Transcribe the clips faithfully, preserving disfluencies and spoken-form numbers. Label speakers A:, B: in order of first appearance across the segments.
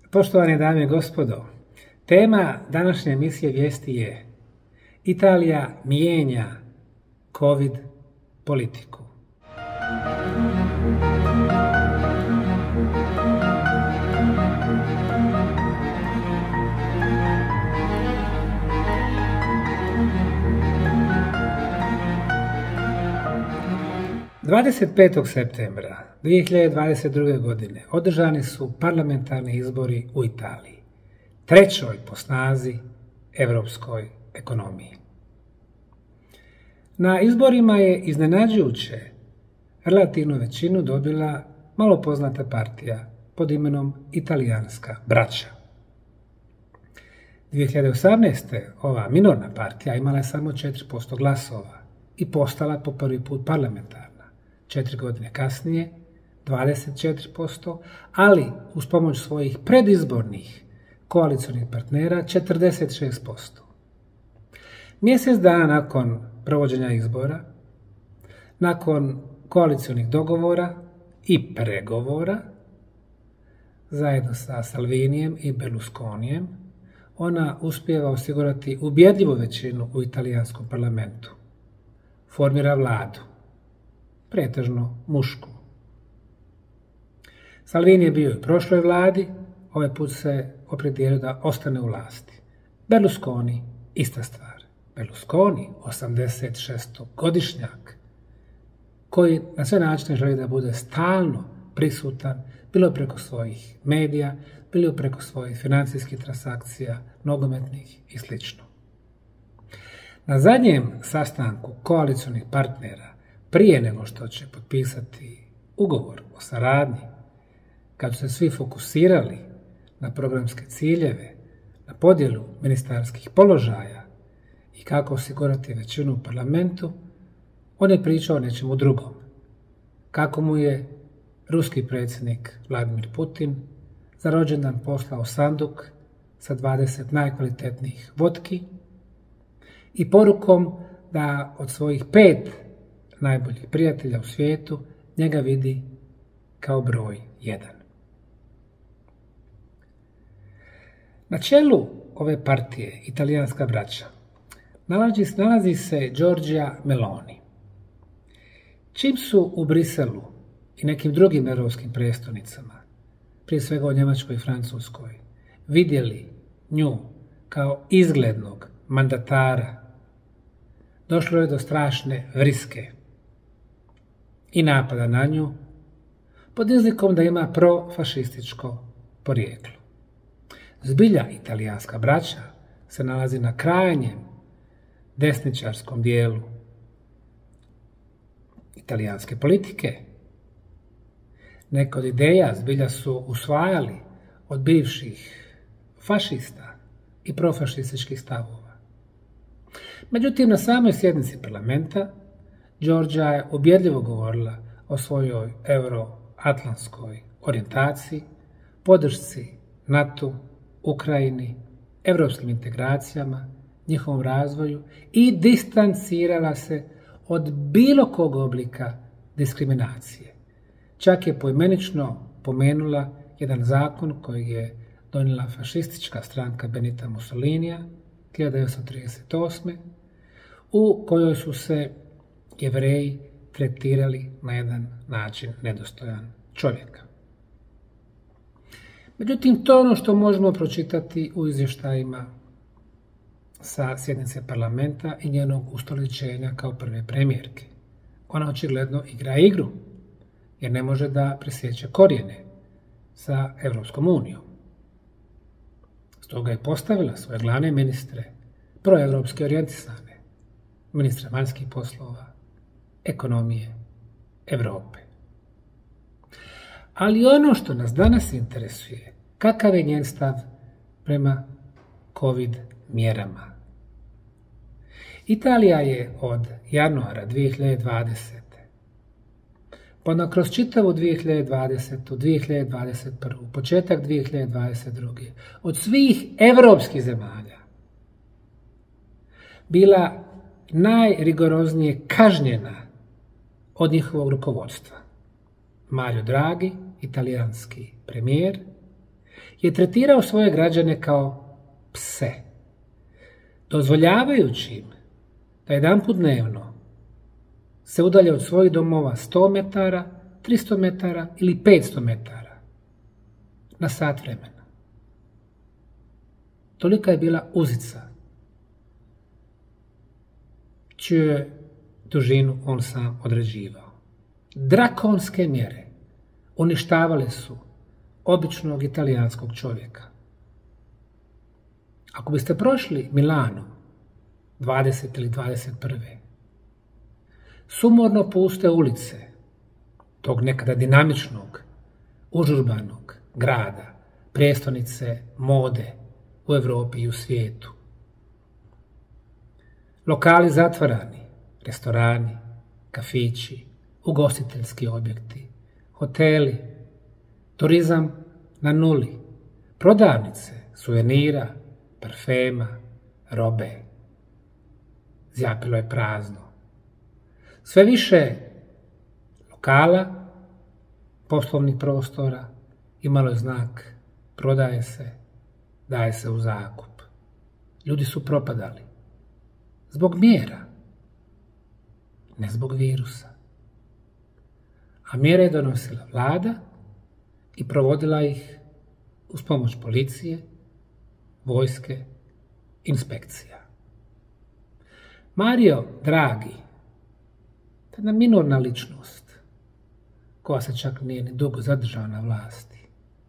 A: Poštovane dame i gospodo, tema današnje emisije Vijesti je Italija mijenja COVID politiku. dvadeset petog septembra dvije hiljade dvadeset druge. godine održani su parlamentarni izbori u Italiji, trećoj po snazi europskoj ekonomiji. Na izborima je iznenađujuće relativnu većinu dobila malo poznata partija pod imenom Italijanska braća. dvije hiljade osamnaeste. ova minorna partija imala je samo četiri posto glasova i postala po prvi put parlamentarna. Četiri godine kasnije dvadeset četiri posto, ali uz pomoć svojih predizbornih koalicionih partnera četrdeset šest posto. Mjesec dana nakon provođenja izbora, nakon koalicionih dogovora i pregovora, zajedno sa Salvinijem i Berlusconijem, ona uspijeva osigurati ubjedljivu većinu u italijanskom parlamentu. Formira vladu, pretežno mušku. Salvini je bio i u prošloj vladi, ovaj put se opredijelio da ostane u vlasti. Berlusconi, ista stvar. Berlusconi, osamdeset šestogodišnjak, koji na sve načine želi da bude stalno prisutan, bilo preko svojih medija, bilo preko svojih financijskih transakcija, nogometnih i sl. Na zadnjem sastanku koalicionih partnera, prije nego što će potpisati ugovor o saradnji, kad su se svi fokusirali na programske ciljeve, na podjelu ministarskih položaja i kako osigurati većinu u parlamentu, on je pričao o nečemu drugom. Kako mu je ruski predsjednik Vladimir Putin za rođendan poslao sanduk sa dvadeset najkvalitetnijih votki i porukom da od svojih pet najboljih prijatelja u svijetu njega vidi kao broj jedan. Na čelu ove partije, Italijanska braća, nalazi, nalazi se Giorgia Meloni. Čim su u Briselu i nekim drugim europskim prijestolnicama, prije svega u Njemačkoj i Francuskoj, vidjeli nju kao izglednog mandatara, došlo je do strašne vriske i napada na nju pod izlikom da ima profašističko porijeklo. Zbilja Italijanska braća se nalazi na krajnjem desničarskom dijelu italijanske politike. Neke od ideja zbilja su usvajali od bivših fašista i profašističkih stavova. Međutim, na samoj sjednici parlamenta Giorgia je ubjedljivo govorila o svojoj euroatlantskoj orijentaciji, podršci NATO, Ukrajini, europskim integracijama, njihovom razvoju i distancirala se od bilo kog oblika diskriminacije. Čak je poimenično pomenula jedan zakon koji je donijela fašistička stranka Benita Mussolinija hiljadu devetsto trideset osme. u kojoj su se Jevreji tretirali na jedan način nedostojan čovjeka. Međutim, to je ono što možemo pročitati u izvještajima sa sjednice parlamenta i njenog ustoličenja kao prve premijerke. Ona očigledno igra igru, jer ne može da presjeće korijene sa Europskom unijom. Stoga je postavila svoje glavne ministre, proevropski orijentisane, ministra vanjskih poslova, ekonomije, Europe. Ali ono što nas danas interesuje, kakav je njen stav prema COVID mjerama. Italija je od januara dvije hiljade dvadesete. pa onda kroz čitavu dvije hiljade dvadesetu. dvije hiljade dvadeset prvu. početak dvije hiljade dvadeset druge. od svih evropskih zemalja bila najrigoroznije kažnjena od njihovog rukovodstva. Mario Draghi, italijanski premijer, je tretirao svoje građane kao pse, dozvoljavajući im da jedanput dnevno se udalje od svojih domova sto metara, tristo metara ili petsto metara na sat vremena. Tolika je bila uzica, čiju dužinu on sam određivao. Drakonske mjere uništavale su običnog italijanskog čovjeka. Ako biste prošli Milano dvadeset ili dvadeset prve sumorno puste ulice tog nekada dinamičnog, užurbanog grada, prijestolnice mode u Europi i u svijetu, lokali zatvarani, restorani, kafići, ugostiteljski objekti, hoteli, turizam na nuli, prodavnice, suvenira, parfema, robe. Zjapilo je prazno. Sve više lokala, poslovnih prostora imalo je znak prodaje se, daje se u zakup. Ljudi su propadali. Zbog mjera, ne zbog virusa. A mjere je donosila vlada i provodila ih uz pomoć policije, vojske, inspekcija. Mario Draghi, jedna minorna ličnost, koja se čak nije ni dugo zadržala na vlasti,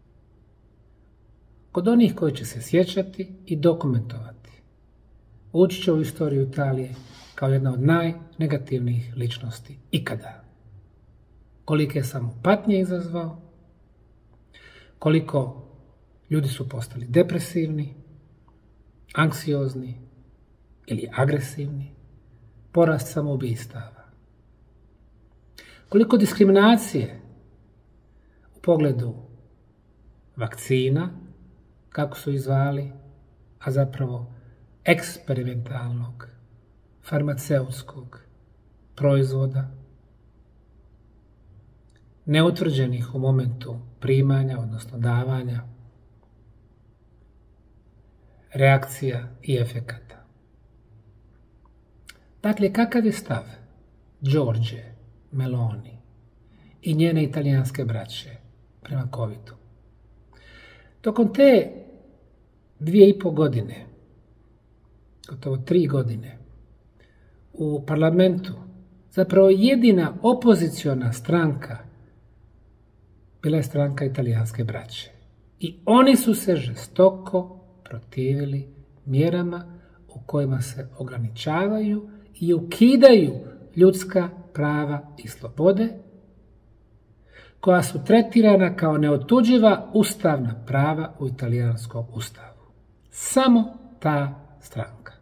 A: kod onih koji će se sjećati i dokumentovati, ući će u istoriju Italije kao jedna od najnegativnijih ličnosti ikada. Kolike je samo patnje izazvao, koliko ljudi su postali depresivni, anksiozni ili agresivni, porast samoubistava. Koliko diskriminacije u pogledu vakcina, kako su ih zvali, a zapravo eksperimentalnog, farmaceutskog proizvoda, neutvrđenih u momentu primanja, odnosno davanja, reakcija i efekata. Dakle, kakav je stav Giorge Meloni i njene italijanske braće prema covidu? Tokom te dvije i pol godine, gotovo tri godine, u parlamentu zapravo jedina opoziciona stranka bila je stranka italijanske braće. I oni su se žestoko protivili mjerama u kojima se ograničavaju i ukidaju ljudska prava i slobode, koja su tretirana kao neotuđiva ustavna prava u italijanskom ustavu. Samo ta stranka.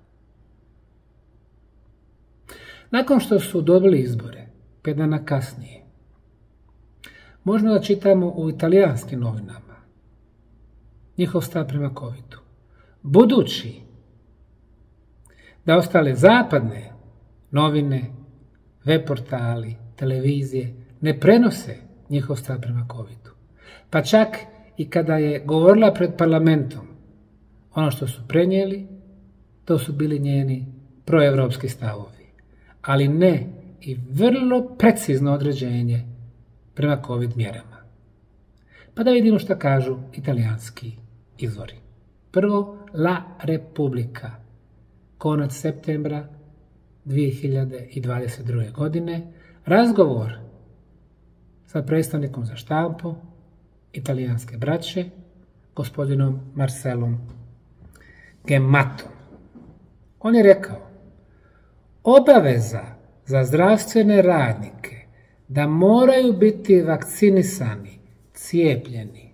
A: Nakon što su dobili izbore, pet dana kasnije, možemo da čitamo u italijanskim novinama njihov stav prema covidu. Budući da ostale zapadne novine, web portali, televizije ne prenose njihov stav prema covidu. Pa čak i kada je govorila pred parlamentom, ono što su prenijeli, to su bili njeni proevropski stavovi. Ali ne i vrlo precizno određenje prema covid mjerama. Pa da vidimo šta kažu italijanski izvori. Prvo, La Repubblica, konac septembra dvije hiljade dvadeset druge. godine, razgovor sa predstavnikom za štampu italijanske braće, gospodinom Marcelom Gemmatom. On je rekao: obaveza za zdravstvene radnike da moraju biti vakcinisani, cijepljeni,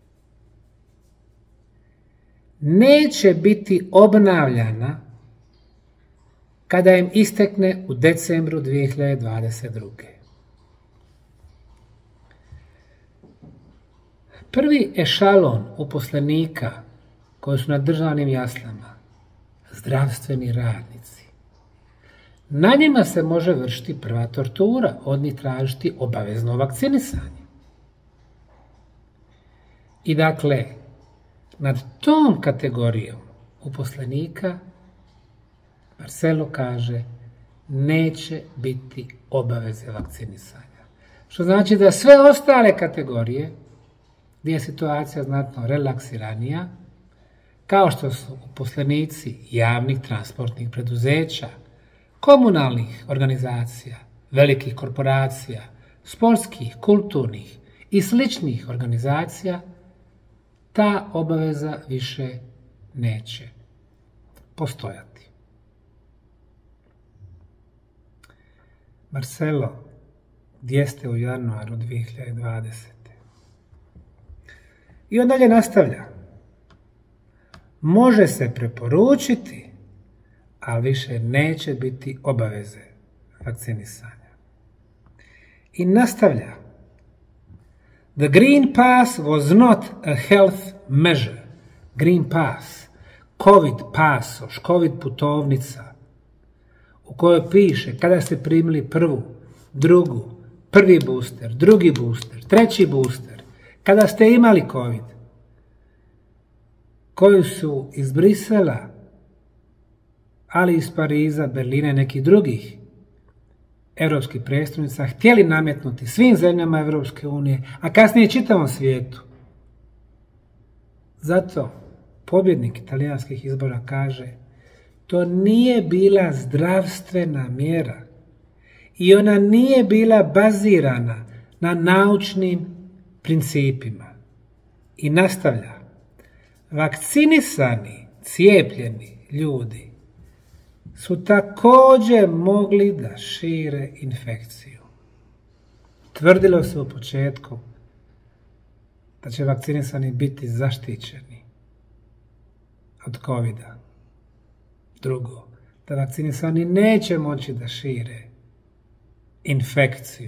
A: neće biti obnavljana kada im istekne u decembru dvije hiljade dvadeset druge. Prvi ešalon uposlenika koji su na državnim jaslama, zdravstveni radnici, na njima se može vršiti prva tortura, od njih tražiti obavezno vakcinisanje. I dakle, Nad tom kategorijom uposlenika Marcelo kaže neće biti obaveze vakcinisanja. Što znači da sve ostale kategorije gdje je situacija znatno relaksiranija, kao što su uposlenici javnih transportnih preduzeća, komunalnih organizacija, velikih korporacija, sportskih, kulturnih i sličnih organizacija, ta obaveza više neće postojati. Marcelo, gdje ste u januaru dvije hiljade dvadesete. I on dalje nastavlja. Može se preporučiti, ali više neće biti obaveze vakcinisanja. I nastavlja. The Green Pass was not a health measure. Green Pass, COVID pasoš, COVID putovnica, u kojoj piše kada ste primili prvu, drugu, prvi booster, drugi booster, treći booster, kada ste imali COVID, koju su iz Brisela, ali iz Pariza, Berlina i nekih drugih europskih predstavnica htjeli nametnuti svim zemljama Europske unije, a kasnije čitavom svijetu. Zato pobjednik italijanskih izbora kaže, to nije bila zdravstvena mjera i ona nije bila bazirana na naučnim principima. I nastavlja, vakcinisani, cijepljeni ljudi su također mogli da šire infekciju. Tvrdilo se u početku da će vakcinisani biti zaštićeni od covida. Drugo, da vakcinisani neće moći da šire infekciju.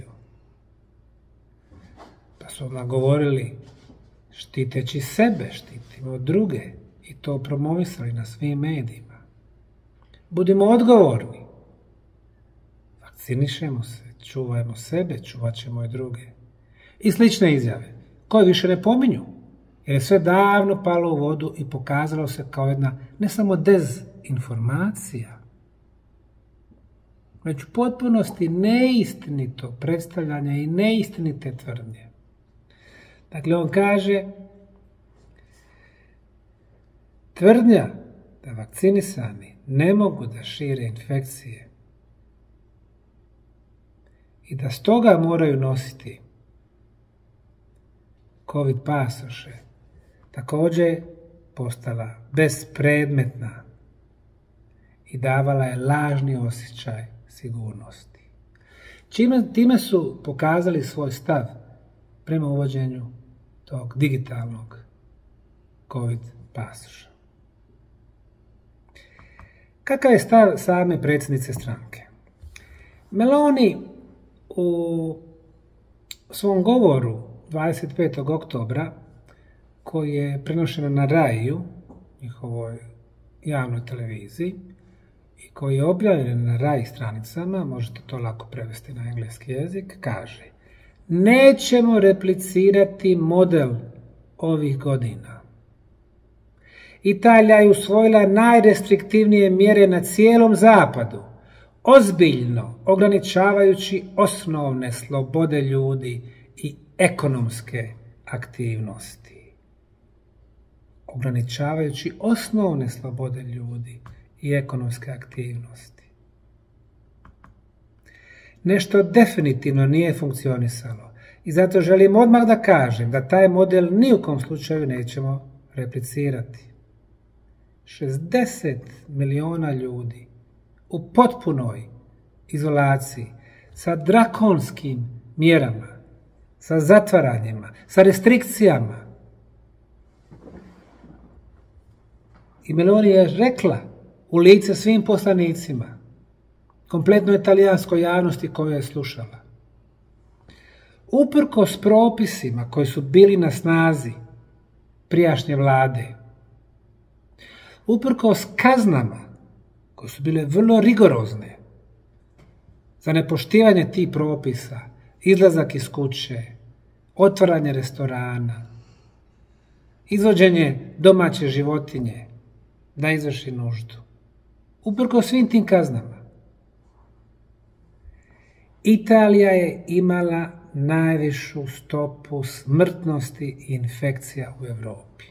A: Pa su odmah govorili, štiteći sebe, štitimo druge i to promovisali na svim medijima. Budimo odgovorni. Vakcinišemo se, čuvajmo sebe, čuvat ćemo i druge. I slične izjave, koje više ne pominju, jer je sve davno palo u vodu i pokazalo se kao jedna ne samo dezinformacija, već u potpunosti neistinito predstavljanje i neistinite tvrdnje. Dakle, on kaže, tvrdnja da vakcinisani ne mogu da šire infekcije i da stoga moraju nositi COVID pasoše, također postala bespredmetna i davala je lažni osjećaj sigurnosti. Čime, time su pokazali svoj stav prema uvođenju tog digitalnog COVID pasoša. Kakav je stav same predsjednice stranke? Meloni u svom govoru dvadeset petog oktobra, koji je prenošeno na Raiju, njihovoj javnoj televiziji, i koji je objavljen na Rai stranicama, možete to lako prevesti na engleski jezik, kaže: nećemo replicirati model ovih godina. Italija je usvojila najrestriktivnije mjere na cijelom zapadu, ozbiljno ograničavajući osnovne slobode ljudi i ekonomske aktivnosti. Ograničavajući osnovne slobode ljudi i ekonomske aktivnosti. Nešto definitivno nije funkcionisalo i zato želim odmah da kažem da taj model ni u kom slučaju nećemo replicirati. šezdeset miliona ljudi u potpunoj izolaciji, sa drakonskim mjerama, sa zatvaranjima, sa restrikcijama. I Meloni je rekla u lice svim poslanicima, kompletnoj italijanskoj javnosti koju je slušala, uprkos propisima koji su bili na snazi prijašnje vlade, uprkos kaznama koje su bile vrlo rigorozne za nepoštivanje tih propisa, izlazak iz kuće, otvaranje restorana, izvođenje domaće životinje da izvrši nuždu. Uprkos svim tim kaznama. Italija je imala najvišu stopu smrtnosti i infekcija u Europi.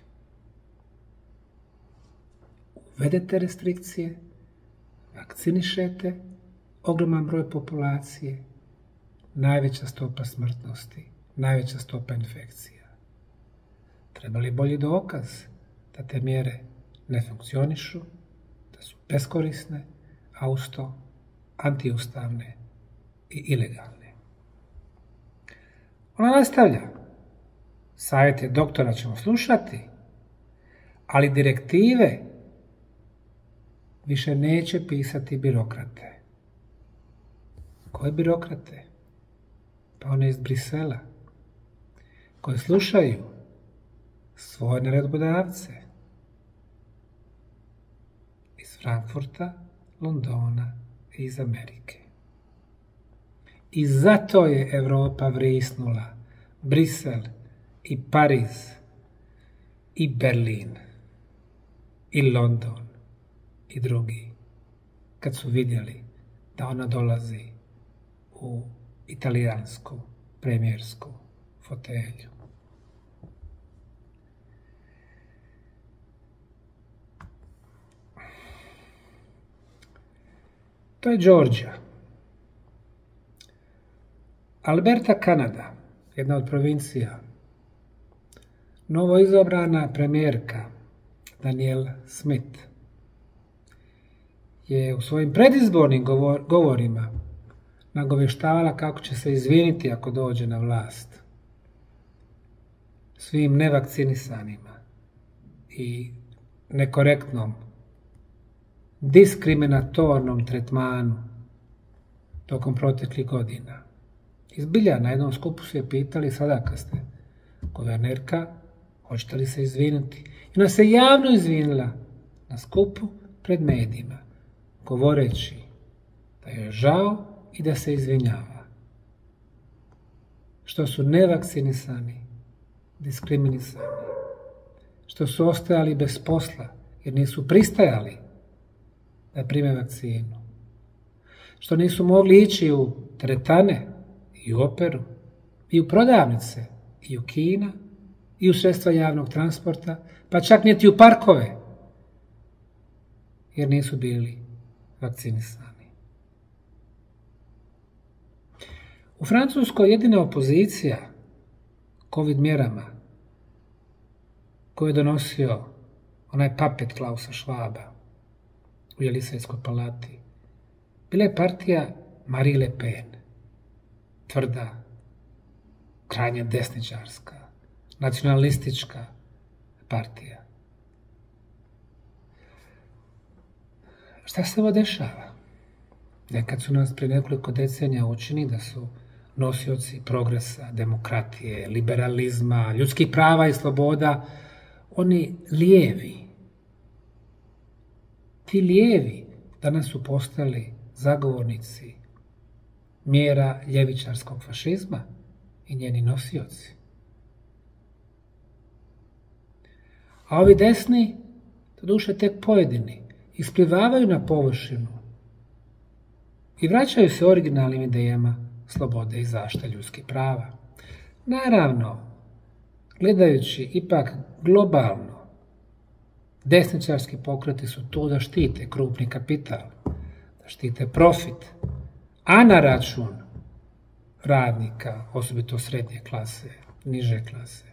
A: Uvedete restrikcije, vakcinišete, ogroman broj populacije, najveća stopa smrtnosti, najveća stopa infekcija. Treba li bolji dokaz da te mjere ne funkcionišu, da su beskorisne, a uz to antiustavne i ilegalne? Ona nastavlja. Savjete doktora ćemo slušati, ali direktive više neće pisati birokrate. Koje birokrate? Pa one iz Brisela, koje slušaju svoje naredbodavce iz Frankfurta, Londona i iz Amerike. I zato je Europa vrisnula Brisel i Pariz i Berlin i London i drugi, kad su vidjeli da ona dolazi u italijansku premijersku fotelju. To je Georgia. Alberta, Kanada, jedna od provincija. Novo izabrana premijerka Danielle Smith je u svojim predizbornim govor, govorima nagovještavala kako će se izviniti ako dođe na vlast svim nevakcinisanima i nekorektnom, diskriminatornom tretmanu tokom proteklih godina. Izbilja, na jednom skupu su je pitali, sada kad ste guvernerka, hoćete li se izviniti? I ona se javno izvinila na skupu pred medijima, govoreći da joj je žao i da se izvinjava što su nevakcinisani, diskriminisani, što su ostajali bez posla jer nisu pristajali da prime vakcinu, što nisu mogli ići u teretane i u operu i u prodavnice i u kina i u sredstva javnog transporta, pa čak niti u parkove jer nisu bili vakcinisani. U Francuskoj jedina opozicija COVID mjerama koju je donosio onaj papet Klausa Schwaba u Jelisejskoj palati bila je partija Marie Le Pen, tvrda, krajnje desničarska, nacionalistička partija. Šta se ovo dešava? Nekad su nas prije nekoliko decenija učini da su nosioci progresa, demokratije, liberalizma, ljudskih prava i sloboda, oni lijevi. Ti lijevi danas su postali zagovornici mjera ljevičarskog fašizma i njeni nosioci. A ovi desni, doduše tek pojedini, isplivavaju na površinu i vraćaju se originalnim idejama slobode i zaštite ljudskih prava. Naravno, gledajući ipak globalno, desničarski pokreti su tu da štite krupni kapital, da štite profit, a na račun radnika, osobito srednje klase, niže klase.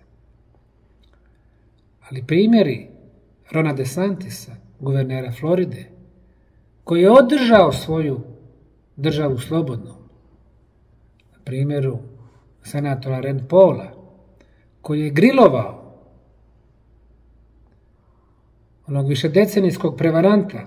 A: Ali primjeri Rona DeSantisa, guvernera Floride, koji je održao svoju državu slobodnom, na primjeru senatora Rand Paula, koji je grilovao onog višedecenijskog prevaranta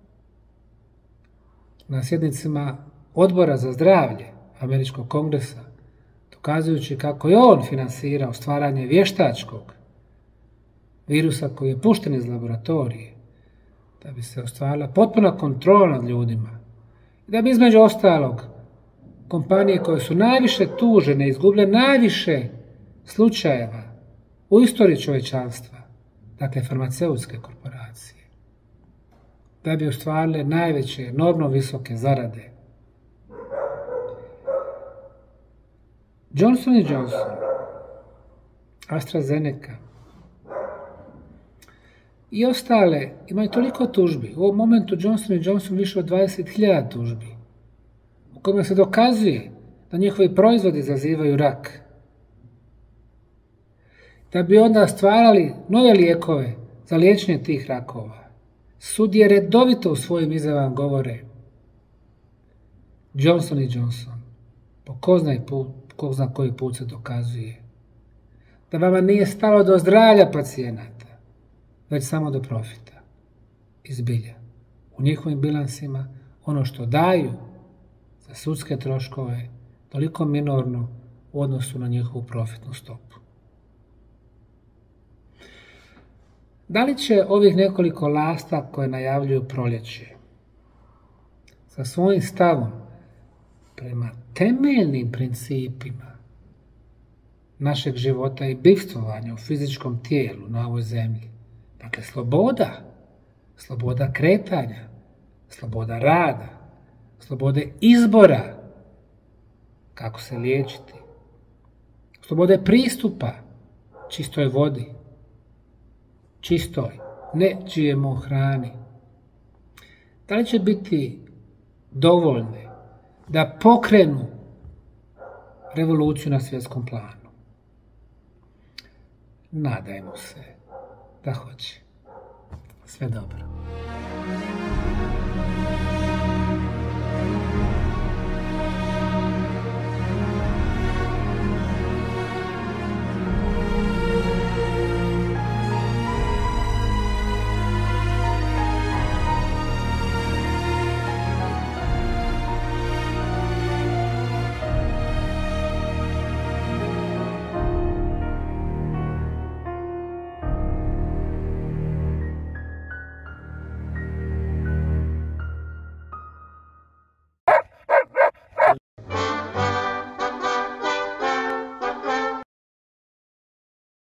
A: na sjednicama Odbora za zdravlje Američkog kongresa, dokazujući kako je on finansirao stvaranje vještačkog virusa koji je pušten iz laboratorije, da bi se ostvarila potpuna kontrola nad ljudima i da bi između ostalog kompanije koje su najviše tužene, izgubile najviše slučajeva u istoriji čovječanstva, dakle farmaceutske korporacije, da bi ostvarile najveće, enormno visoke zarade. Johnson and Johnson, AstraZeneca i ostale imaju toliko tužbi. U ovom momentu Johnson and Johnson više od dvadeset hiljada tužbi, u kojima se dokazuje da njihovi proizvodi izazivaju rak. Da bi onda stvarali nove lijekove za liječenje tih rakova. Sudije redovito u svojim izjavama govore: Johnson and Johnson, po ko zna, put, ko zna koji put se dokazuje da vama nije stalo do zdravlja pacijenata, već samo do profita. Izbilja, u njihovim bilansima ono što daju za sudske troškove toliko minorno u odnosu na njihovu profitnu stopu. Da li će ovih nekoliko lasta koje najavljuju proljeće sa svojim stavom prema temeljnim principima našeg života i bivstvovanja u fizičkom tijelu na ovoj zemlji, dakle sloboda, sloboda kretanja, sloboda rada, slobode izbora kako se liječiti, slobode pristupa čistoj vodi, čistoj, ne G M O hrani, da li će biti dovoljne da pokrenu revoluciju na svjetskom planu? Nadajmo se da hoće. Sve dobro.